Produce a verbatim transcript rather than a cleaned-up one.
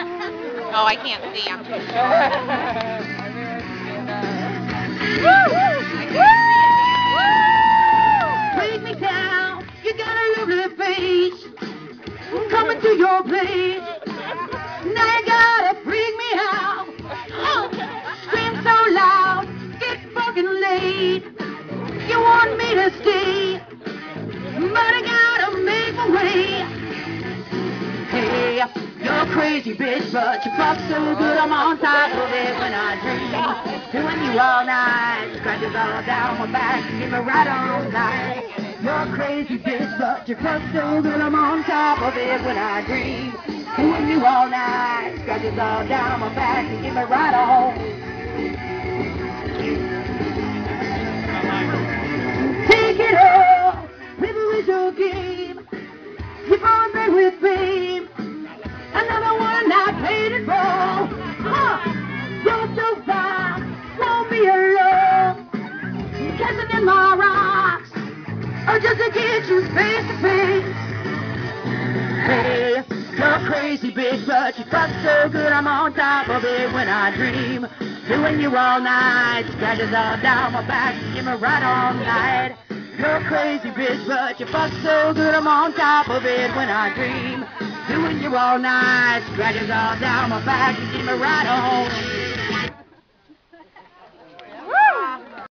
Oh, I can't see. I'm too short. Break me down, you got a lovely face. Coming to your place. Now you gotta freak me out. Oh, scream so loud, get fucking late. You want me to stay, but I gotta make my way. Hey, you're a crazy bitch, but you fuck so good I'm on top of it when I dream. Doing you all night, scratches all down my back, give me right all night. You're a crazy bitch, but you fuck so good I'm on top of it when I dream. Doing you all night, scratches all down my back, and give me right on. Take it all, river is your game. Keep on there with fame. Another one I played it for. Huh. You're so fine, won't be alone. Kissing in my rocks, or just to get you face to face. Hey, you're a crazy bitch, but you fuck so good I'm on top of it when I dream. Doing you all night, scratches all down my back, give me right all night. You're a crazy bitch, but you fuck so good I'm on top of it when I dream. Doing you all night, scratches all down my back, give me right on.